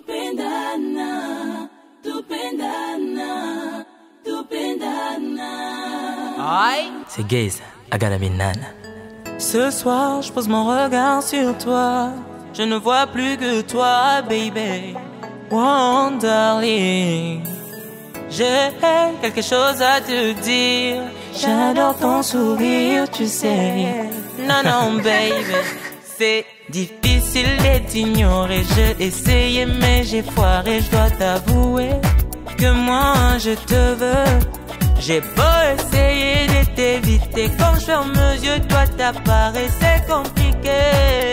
tupendana, tupendana, tupendana. Aïe. C'est gay ça, Agana Binana. Ce soir, je pose mon regard sur toi. Je ne vois plus que toi, baby. Oh, darling. J'ai quelque chose à te dire. J'adore ton sourire, tu sais. Non, non, baby. C'est difficile d'être ignoré. J'ai essayé, mais j'ai foiré. Je dois t'avouer que moi, je te veux. J'ai beau essayer de t'éviter. Quand je ferme mes yeux, toi t'apparais. C'est compliqué.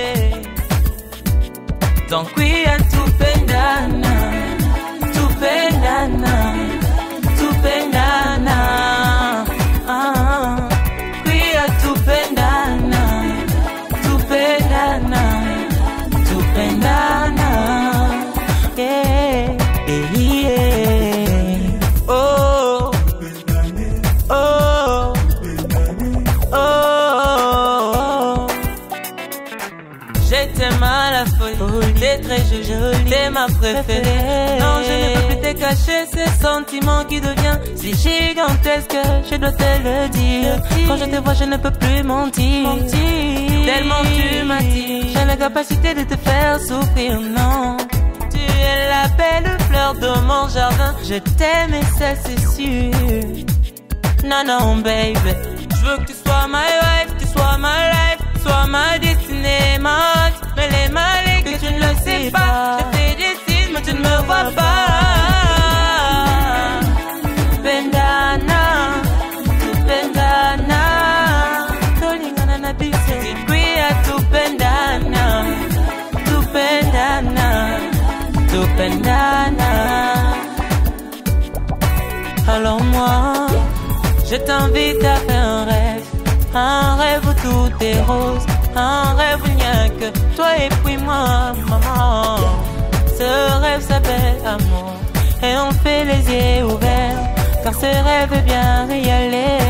Donc oui, à tupendana, tupendana, tupendana. Oui, à tupendana, tupendana, tupendana. Yeah, yeah. Oh, oh, oh. J'étais mal à folie, t'es très jolie, t'es ma préférée. Non, je ne peux plus te cacher ces sentiments qui deviennent si gigantesques. Je dois te le dire. Quand je te vois, je ne peux plus mentir. Tellement tu m'as dit, j'ai la capacité de te faire souffrir. Non, tu es la belle fleur de mon jardin. Je t'aime et ça c'est sûr. Non, non, baby, je veux que tu sois my wife, tu sois my life, sois ma destinée, ma hâte. Mais les malais que tu ne le sais pas. Je fais des signes, mais tu ne me vois pas. Tupendana, tupendana, tolingana na biso. Oui, à tupendana, tupendana, tupendana. Alors moi, je t'invite à faire un rêve où tout est rose, un rêve où il n'y a que toi et puis moi, maman. Ce rêve s'appelle amour, et on fait les yeux ouverts, car ce rêve est bien réel.